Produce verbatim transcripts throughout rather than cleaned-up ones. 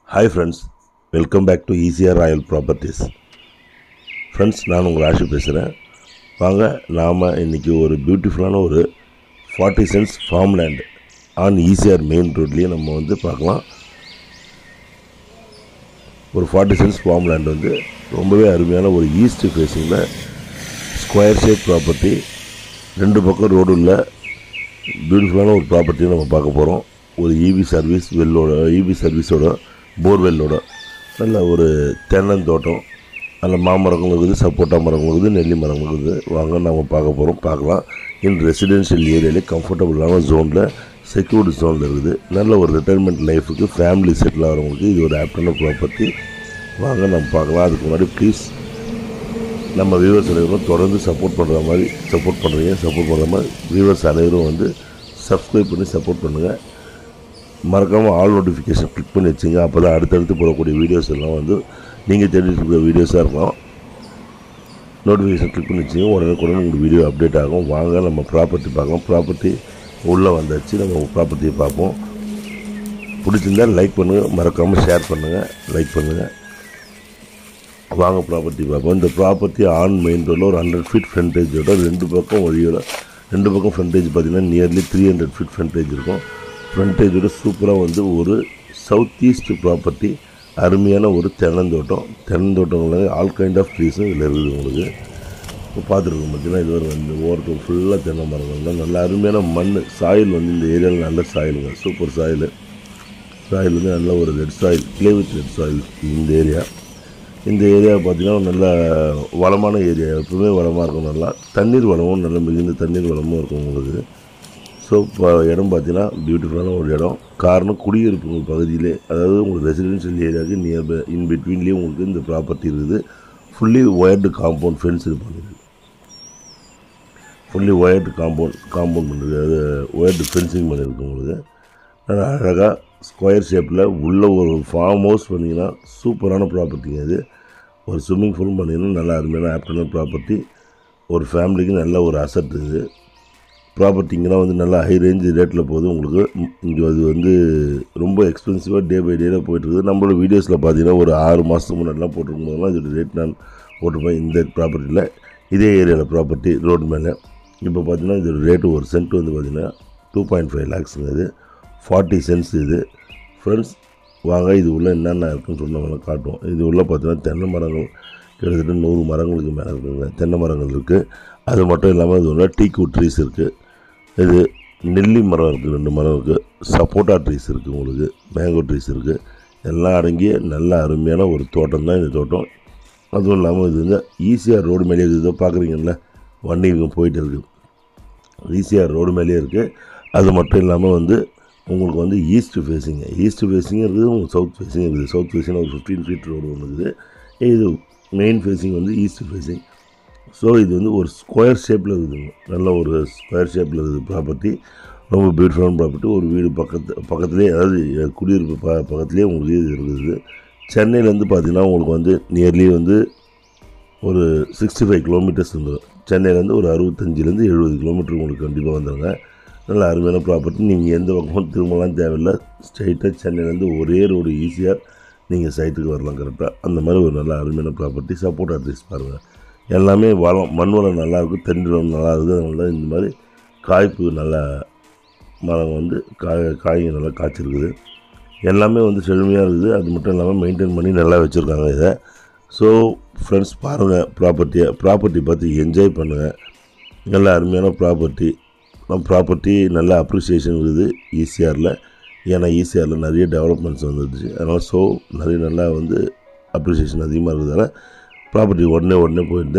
Hi friends, welcome back to E C R Royal Properties. Friends, நான் உங்கள் ஆஷி பேசுகிறேன். வாங்க நாம் இன்றைக்கி ஒரு பியூட்டிஃபுல்லான ஒரு forty cents farmland on E C R Main ரோட்லேயே நம்ம வந்து பார்க்கலாம். ஒரு forty cents farmland வந்து ரொம்பவே அருமையான ஒரு ஈஸ்ட் ஃபேஸிங்கில் ஸ்கொயர் ஷேப் ப்ராப்பர்ட்டி, ரெண்டு பக்கம் ரோடு உள்ள பியூட்டிஃபுல்லான ஒரு ப்ராப்பர்ட்டியை நம்ம பார்க்க போகிறோம். ஒரு ஈவி சர்வீஸ் வெல்லோட ஈவி சர்வீஸோட போர்வெல்லோட நல்ல ஒரு தென்னந்தோட்டம், நல்ல மாமரங்கள் இருக்குது, சப்போட்டா மரங்கள் இருக்குது, நெல்லி மரங்கள் இருக்குது. வாங்க நம்ம பார்க்க போகிறோம், பார்க்கலாம். இன் ரெசிடென்ஷியல் ஏரியாவிலே கம்ஃபர்டபுளான ஜோனில், செக்யூர்டு ஜோனில் இருக்குது. நல்ல ஒரு ரிட்டைர்மெண்ட் லைஃபுக்கு ஃபேமிலி செட்டில் ஆகிறவங்களுக்கு இது ஒரு ஆப்டான ப்ராப்பர்ட்டி. வாங்க நம்ம பார்க்கலாம். அதுக்கு முன்னாடி ப்ளீஸ் நம்ம வியூவர்ஸ் அனைவரும் தொடர்ந்து சப்போர்ட் பண்ணுற மாதிரி சப்போர்ட் பண்ணுறீங்க சப்போர்ட் பண்ணுற மாதிரி வியூவர்ஸ் அனைவரும் வந்து சப்ஸ்கிரைப் பண்ணி சப்போர்ட் பண்ணுங்கள். மறக்காமல் ஆல் நோட்டிஃபிகேஷன் கிளிக் பண்ணி வச்சுங்க. அப்போ தான் அடுத்தடுத்து போடக்கூடிய வீடியோஸ் எல்லாம் வந்து நீங்கள் தேடிட்டு இருக்கிற வீடியோஸாக இருக்கும். நோட்டிஃபிகேஷன் கிளிக் பண்ணி வச்சுங்க, உடனே உடனே உங்களுக்கு வீடியோ அப்டேட் ஆகும். வாங்க நம்ம ப்ராப்பர்ட்டி பார்க்கலாம். ப்ராப்பர்ட்டி உள்ளே வந்தாச்சு, நம்ம ப்ராப்பர்ட்டியை பார்ப்போம். பிடிச்சிருந்தால் லைக் பண்ணுங்கள், மறக்காமல் ஷேர் பண்ணுங்கள், லைக் பண்ணுங்கள். வாங்க ப்ராப்பர்ட்டி பார்ப்போம். இந்த ப்ராப்பர்ட்டி ஆன் மெயின் ரோடில் ஒரு ஹண்ட்ரட் ஃபீட் ஃப்ரண்டேஜோட ரெண்டு பக்கம் வழியோட ரெண்டு பக்கம் ஃப்ரண்டேஜ் பார்த்திங்கன்னா nearly three hundred feet frontage இருக்கும். ஃப்ரண்டேஜோட சூப்பராக வந்து ஒரு சவுத் ஈஸ்ட் ப்ராப்பர்ட்டி, அருமையான ஒரு தென்னந்தோட்டம். தென்னந்தோட்டங்கள் ஆல் கைண்ட் ஆஃப் ட்ரீஸும் இதில் இருக்குது. உங்களுக்கு இப்போ பார்த்துருக்கோம் பார்த்தீங்கன்னா இது வரை வந்து ஓரத்தில் ஃபுல்லாக தென்னை மரங்கள் தான். நல்ல அருமையான மண் சாயில் வந்து இந்த ஏரியாவில் நல்ல சாயிலுங்க, சூப்பர் சாயில். சாயில் வந்து நல்ல ஒரு red soil, clay with red soil. இந்த ஏரியா இந்த ஏரியா பார்த்திங்கன்னா நல்ல வளமான ஏரியா, எப்பவுமே வளமாக இருக்கும். நல்லா தண்ணீர் வளமும் நல்ல மிகுந்த தண்ணீர் வளமும் இருக்கும் உங்களுக்கு. ஸோ இப்போ இடம் பார்த்தீங்கன்னா பியூட்டிஃபுல்லான ஒரு இடம். காரணம் குடியிருப்பு உங்கள் பகுதியிலே, அதாவது உங்களுக்கு ரெசிடென்ஷியல் ஏரியாவுக்கு நியர்பை இன் பிட்வீன்லேயே உங்களுக்கு இந்த ப்ராப்பர்ட்டி இருக்குது. ஃபுல்லி ஒயர்டு காம்பவுண்ட் ஃபென்ஸ் இது பண்ணிருக்கு. ஃபுல்லி ஒயர்டு காம்பவுண்ட் காம்பவுண்ட் பண்ணிருக்கு, அது ஒயர்டு ஃபென்சிங் பண்ணியிருக்கு. உங்களுக்கு நல்லா அழகாக ஸ்கொயர் ஷேப்பில் உள்ள ஒரு ஃபார்ம் ஹவுஸ் பண்ணிங்கன்னா சூப்பரான ப்ராப்பர்ட்டிங்க. இது ஒரு ஸ்விம்மிங் பூலும் பண்ணிங்கன்னா நல்லா அருமையான ஆப்டான ப்ராப்பர்ட்டி. ஒரு ஃபேமிலிக்கு நல்ல ஒரு அசட் இது. ப்ராப்பர்ட்டிங்கெலாம் வந்து நல்லா ஹை ரேஞ்ச் ரேட்டில் போகுது உங்களுக்கு. இங்கே அது வந்து ரொம்ப எக்ஸ்பென்சிவாக டே பை டேயில் போய்ட்டுருக்குது. நம்மளோட வீடியோஸில் பார்த்தீங்கன்னா ஒரு ஆறு மாதத்துக்கு முன்னாடிலாம் போட்டிருக்கும் போதெல்லாம் இதோட ரேட் நான் போட்டிருப்பேன். இந்த ப்ராப்பர்ட்டியில் இதே ஏரியாவில் ப்ராப்பர்ட்டி ரோடு மேலே இப்போ பார்த்தீங்கன்னா இதோட ரேட்டு ஒரு சென்ட் வந்து பார்த்திங்கன்னா டூ பாயிண்ட் ஃபைவ் லேக்ஸுங்க. இது ஃபார்ட்டி சென்ட்ஸ் இது. ஃப்ரெண்ட்ஸ் வாங்க இது உள்ள என்னென்ன இருக்குன்னு சொன்னவங்களாம் காட்டுவோம். இது உள்ள பார்த்தீங்கன்னா தென்னை மரங்கள் கிட்டத்தட்ட நூறு மரங்களுக்கு மேலே இருக்குதுங்க. தென்னை மரங்கள் இருக்குது. அது மட்டும் இல்லாமல் இது உள்ள டீ கூட் ட்ரீஸ் இருக்குது. இது நெல்லி மரம் இருக்குது, ரெண்டு மரம் இருக்குது. சப்போட்டா ட்ரீஸ் இருக்குது, உங்களுக்கு மேங்கோ ட்ரீஸ் இருக்குது. எல்லாம் அடங்கிய நல்ல அருமையான ஒரு தோட்டம் தான் இந்த தோட்டம். அதுவும் இல்லாமல் இது வந்து ஈசிஆர் ரோடு மேலேயே இருக்குது. பார்க்குறீங்கல்ல, வண்டி இங்கே போயிட்டு இருக்குது. ஈசிஆர் ரோடு மேலேயே இருக்குது. அது மட்டும் இல்லாமல் வந்து உங்களுக்கு வந்து ஈஸ்ட் ஃபேஸிங்கு ஈஸ்ட் ஃபேஸிங் இருக்குது, உங்களுக்கு சவுத் ஃபேஸிங் இருக்குது. சவுத் ஃபேஸிங் ஒரு ஃபிஃப்டீன் ஃபீட் ரோடு ஒன்று இருக்குது. இது மெயின் ஃபேஸிங் வந்து ஈஸ்ட் ஃபேஸிங். ஸோ இது வந்து ஒரு ஸ்கொயர் ஷேப்பில் இருக்குதுங்க. நல்ல ஒரு ஸ்கொயர் ஷேப்பில் இருக்குது ப்ராப்பர்ட்டி. ரொம்ப பியூட்டிஃபுல்லான ப்ராப்பர்ட்டி. ஒரு வீடு பக்கத்து பக்கத்துலேயே, அதாவது குடியிருப்பு ப பக்கத்துலேயே உங்களுக்கு இது இருக்குது. சென்னையிலேருந்து பார்த்திங்கன்னா உங்களுக்கு வந்து நியர்லி வந்து ஒரு சிக்ஸ்டி ஃபைவ் கிலோமீட்டர்ஸ் வந்துடும். சென்னையிலேருந்து ஒரு அறுபத்தஞ்சிலேருந்து எழுபது கிலோமீட்டர் உங்களுக்கு கண்டிப்பாக வந்துடுங்க. நல்ல அருமையான ப்ராப்பர்ட்டி. நீங்கள் எந்த பக்கமும் திரும்பலாம் தேவையில்லை. ஸ்ட்ரைட்டாக சென்னையிலேருந்து ஒரே ரோடு ஈஸியாக நீங்கள் சைட்டுக்கு வரலாம் கரெக்டாக. அந்த மாதிரி ஒரு நல்ல அருமையான ப்ராப்பர்ட்டி. சப்போட்டா ட்ரீஸ் பாருங்கள், எல்லாமே வளம், மண் வளம் நல்லாயிருக்கும், தென்னை வளம் நல்லா இருக்குது. அதனால தான் இந்த மாதிரி காய்ப்பு நல்லா மரம் வந்து காய் காய்ங்க நல்லா காய்ச்சிருக்குது. எல்லாமே வந்து செழுமையாக இருக்குது. அது மட்டும் இல்லாமல் மெயின்டைன் பண்ணி நல்லா வச்சுருக்காங்க இதை. ஸோ ஃப்ரெண்ட்ஸ் பாருங்கள் ப்ராப்பர்ட்டியை ப்ராப்பர்ட்டி பார்த்து என்ஜாய் பண்ணுங்கள். நல்ல அருமையான ப்ராப்பர்ட்டி. நம்ம ப்ராப்பர்ட்டி நல்ல அப்ரிசியேஷன் இருக்குது ஈசிஆரில். ஏன்னா ஈசிஆரில் நிறைய டெவலப்மெண்ட்ஸ் வந்துடுச்சு. அதனால் ஸோ நிறைய நல்லா வந்து அப்ரிசியேஷன் அதிகமாக இருக்கிறதால ப்ராப்பர்ட்டி உடனே உடனே போயிட்டு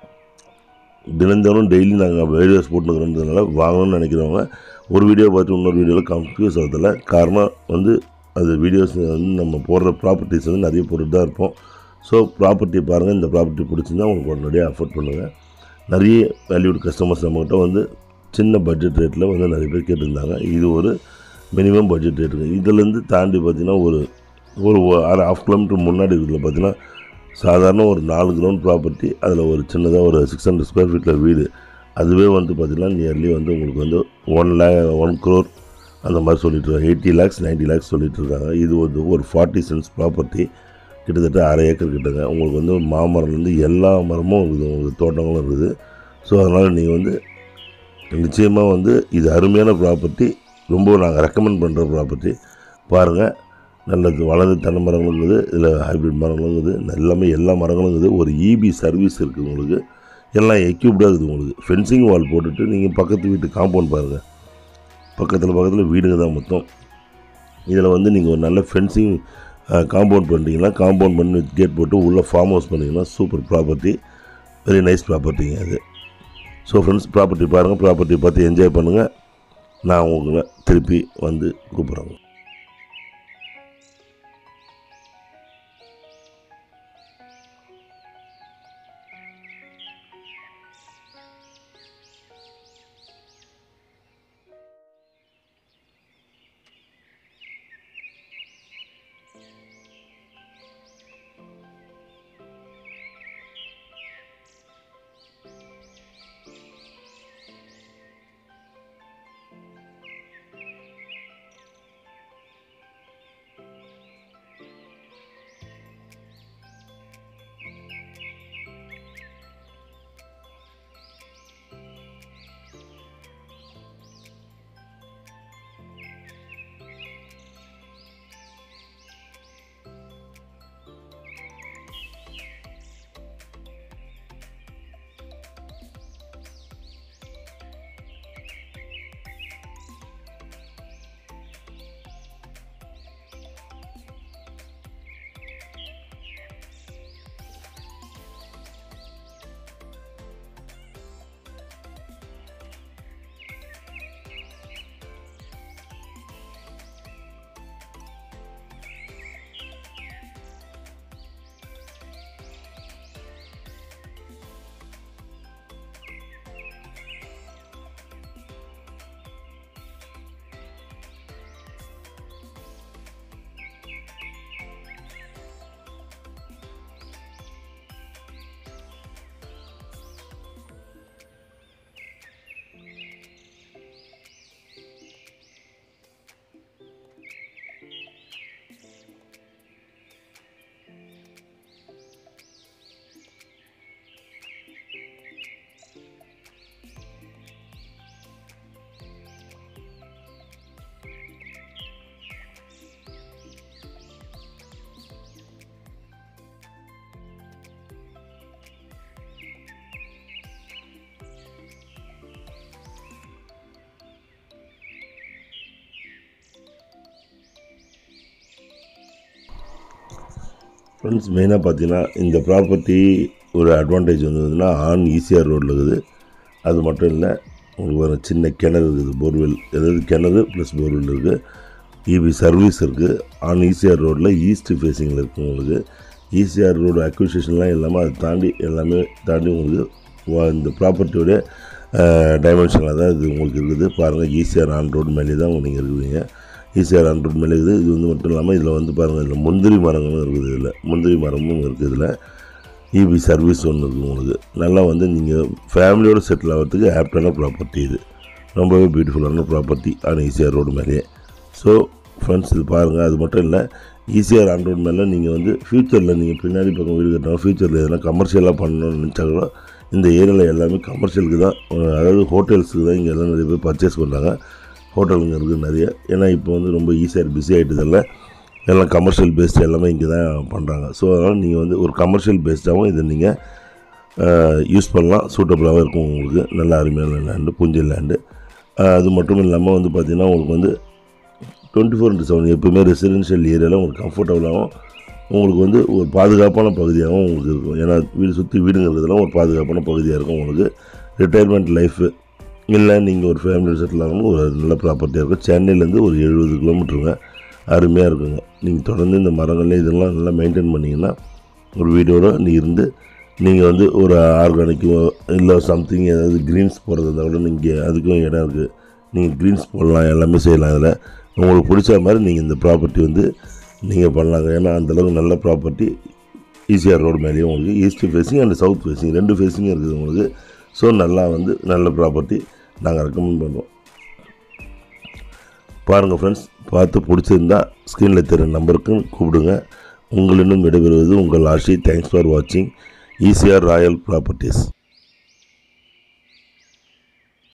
தினந்தோறும் டெய்லி நாங்கள் வீடியோஸ் போட்டுக்கிறோன்றதுனால வாங்கணும்னு நினைக்கிறவங்க ஒரு வீடியோ பார்த்து இன்னொரு வீடியோவில் கன்ஃபியூஸ் ஆகிறதில்ல. காரணம் வந்து அது வீடியோஸ் வந்து நம்ம போடுற ப்ராப்பர்ட்டிஸ் வந்து நிறைய போட்டுட்டு தான் இருப்போம். ஸோ ப்ராப்பர்ட்டி பாருங்கள். இந்த ப்ராப்பர்ட்டி பிடிச்சிருந்தா உங்களுக்கு உடனடியாக அஃபோர்ட் பண்ணுங்கள். நிறைய வேல்யூட் கஸ்டமர்ஸ் நம்மகிட்ட வந்து சின்ன பட்ஜெட் ரேட்டில் வந்து நிறைய பேர் கேட்டிருந்தாங்க. இது ஒரு மினிமம் பட்ஜெட் ரேட்டுங்க. இதிலேருந்து தாண்டி பார்த்திங்கன்னா ஒரு ஒரு அரை ஹாஃப் கிலோமீட்டர் முன்னாடி இருக்கிறதுல பார்த்திங்கன்னா சாதாரண ஒரு நாலு கிரவுண்ட் ப்ராப்பர்ட்டி, அதில் ஒரு சின்னதாக ஒரு சிக்ஸ் ஹண்ட்ரட் ஸ்கொயர் ஃபீட்டில் வீடு. அதுவே வந்து பார்த்திங்கன்னா நியர்லி வந்து உங்களுக்கு வந்து ஒன் லே ஒன் க்ரோர் அந்த மாதிரி சொல்லிட்டு இருக்காங்க. எயிட்டி லேக்ஸ் நைன்ட்டி லேக்ஸ் சொல்லிட்டு இருக்காங்க. இது வந்து ஒரு ஃபார்ட்டி சென்ட்ஸ் ப்ராப்பர்ட்டி, கிட்டத்தட்ட அரை ஏக்கர் கிட்டங்க. உங்களுக்கு வந்து மாமரம்லேருந்து எல்லா மரமும் இருக்குது, உங்களுக்கு தோட்டங்களும் இருக்குது. ஸோ அதனால் நீங்கள் வந்து நிச்சயமாக வந்து இது அருமையான ப்ராப்பர்ட்டி, ரொம்ப நாங்கள் ரெக்கமெண்ட் பண்ணுற ப்ராப்பர்ட்டி. பாருங்கள், நல்லது வளர்ந்து தென்னை மரங்களும் இருக்குது, இதில் ஹைப்ரிட் மரங்களும் இருக்குது, எல்லாமே எல்லா மரங்களும் இருக்குது. ஒரு இபி சர்வீஸ் இருக்குது உங்களுக்கு, எல்லாம் எக்யூப்டாக இருக்குது உங்களுக்கு. ஃபென்சிங் வால் போட்டுட்டு நீங்கள் பக்கத்து வீட்டு காம்பவுண்ட் பாருங்கள், பக்கத்தில் பக்கத்தில் வீடுங்க தான் மொத்தம். இதில் வந்து நீங்கள் ஒரு நல்ல ஃபென்சிங் காம்பவுண்ட் பண்ணிட்டீங்கன்னா, காம்பவுண்ட் பண்ணி கேட் போட்டு உள்ளே ஃபார்ம் ஹவுஸ் பண்ணிங்கன்னா சூப்பர் ப்ராப்பர்ட்டி, வெரி நைஸ் ப்ராப்பர்ட்டிங்க அது. ஸோ ஃப்ரெண்ட்ஸ், ப்ராப்பர்ட்டி பாருங்கள், ப்ராப்பர்ட்டி பார்த்து என்ஜாய் பண்ணுங்கள். நான் உங்களை திருப்பி வந்து கூப்பிட்றேங்க. ஃப்ரெண்ட்ஸ், மெயினாக பார்த்தீங்கன்னா இந்த ப்ராப்பர்ட்டி ஒரு அட்வான்டேஜ் வந்ததுன்னா ஆன் ஈசிஆர் ரோட்டில் இருக்குது. அது மட்டும் இல்லை, உங்களுக்கு ஒரு சின்ன கிணறு இருக்குது, போர்வெல், அதாவது கிணறு ப்ளஸ் போர்வெல் இருக்குது. இபி சர்வீஸ் இருக்குது. ஆன் ஈசிஆர் ரோட்டில் ஈஸ்ட் ஃபேஸிங்கில் இருக்குது. உங்களுக்கு ஈசிஆர் ரோடு அக்விசிஷன்லாம் இல்லாமல் அதை தாண்டி எல்லாமே தாண்டி உங்களுக்கு இந்த ப்ராப்பர்ட்டியோடைய டைமென்ஷனில் தான் இது உங்களுக்கு இருக்குது. பாருங்கள், ஈசிஆர் ஆன் ரோடு மேலே தான் நீங்கள் இருக்குதுங்க. ஈசிஆர் ஆன் ரோடு மேலே இருக்குது. இது வந்து மட்டும் இல்லாமல் இதில் வந்து பாருங்கள், இதில் முந்திரி மரங்களும் இருக்குது. இதில் முந்திரி மரமும் இருக்குது. இதில் இபி சர்வீஸ் ஒன்று இருக்குது உங்களுக்கு. நல்லா வந்து நீங்கள் ஃபேமிலியோடு செட்டில் ஆகிறதுக்கு ஆப்டான ப்ராப்பர்ட்டி. இது ரொம்பவே பியூட்டிஃபுல்லான ப்ராப்பர்ட்டி ஆன் ஈசிஆர் ரோடு மேலேயே. ஸோ ஃப்ரெண்ட்ஸ், இது பாருங்கள். அது மட்டும் இல்லை, ஈசிஆர் ஆன் ரோடு மேலே நீங்கள் வந்து ஃப்யூச்சரில் நீங்கள் பின்னாடி பக்கம் வீடு கட்டினா ஃப்யூச்சரில் எதனா கமர்ஷியலாக பண்ணணும்னு நினச்சா கூட இந்த ஏரியாவில் எல்லாமே கமர்ஷியலுக்கு தான், அதாவது ஹோட்டல்ஸுக்கு தான் இங்கே எல்லாம் நிறைய பேர் பர்ச்சேஸ் பண்ணுறாங்க. ஹோட்டலுங்க இருக்குது நிறைய. ஏன்னா இப்போ வந்து ரொம்ப ஈஸியாக பிஸி ஆகிட்டதில்ல, எல்லாம் கமர்ஷியல் பேஸ்டு எல்லாமே இங்கே தான் பண்ணுறாங்க. ஸோ அதனால் நீங்கள் வந்து ஒரு கமர்ஷியல் பேஸ்டாகவும் இதை நீங்கள் யூஸ் பண்ணலாம். சூட்டபுளாகவும் இருக்கும் உங்களுக்கு. நல்ல அருமையான லேண்டு, புஞ்சல் லேண்டு. அது மட்டும் இல்லாமல் வந்து பார்த்திங்கன்னா உங்களுக்கு வந்து டுவெண்ட்டி ஃபோர் இன்ட்டு செவன் எப்போயுமே ரெசிடென்ஷியல் ஏரியாவில் உங்களுக்கு கம்ஃபர்டபுளாகவும் உங்களுக்கு வந்து ஒரு பாதுகாப்பான பகுதியாகவும் உங்களுக்கு இருக்கும். ஏன்னா வீடு சுற்றி வீடுங்க இருக்கிறதுலாம் ஒரு பாதுகாப்பான பகுதியாக இருக்கும் உங்களுக்கு. ரிட்டையர்மெண்ட் லைஃபு இல்லை, நீங்கள் ஒரு ஃபேமிலி செட்டில் ஆகணும், ஒரு நல்ல ப்ராப்பர்ட்டியாக இருக்கும். சென்னையிலேருந்து ஒரு எழுபது கிலோமீட்டருங்க, அருமையாக இருக்குங்க. நீங்கள் தொடர்ந்து இந்த மரங்கள் இதெல்லாம் நல்லா மெயின்டைன் பண்ணிங்கன்னா ஒரு வீடோடு நீ இருந்து நீங்கள் வந்து ஒரு ஆர்கானிக்கோ இல்லை சம்திங் ஏதாவது க்ரீன்ஸ் போடுறதா இருந்தால் கூட நீங்கள் அதுக்கும் இடம் இருக்குது. நீங்கள் க்ரீன்ஸ் போடலாம், எல்லாமே செய்யலாம். அதில் உங்களுக்கு பிடிச்ச மாதிரி நீங்கள் இந்த ப்ராப்பர்ட்டி வந்து நீங்கள் பண்ணலாங்க. ஏன்னா அந்தளவுக்கு நல்ல ப்ராப்பர்ட்டி. ஈசிஆர் ரோடு மேலேயும் உங்களுக்கு east facing and south facing ரெண்டு ஃபேஸிங்கும் இருக்குது உங்களுக்கு. ஸோ நல்லா வந்து நல்ல ப்ராப்பர்ட்டி நாங்கள் ரெக்கமெண்ட் பண்ணுறோம். பாருங்கள் ஃப்ரெண்ட்ஸ், பார்த்து பிடிச்சிருந்தா ஸ்க்ரீனில் தெரிகிற நம்பருக்கு கூப்பிடுங்க. உங்களிடம் விடைபெறுவது உங்கள் ஆஷி. தேங்க்ஸ் ஃபார் வாட்சிங். E C R Royal Properties.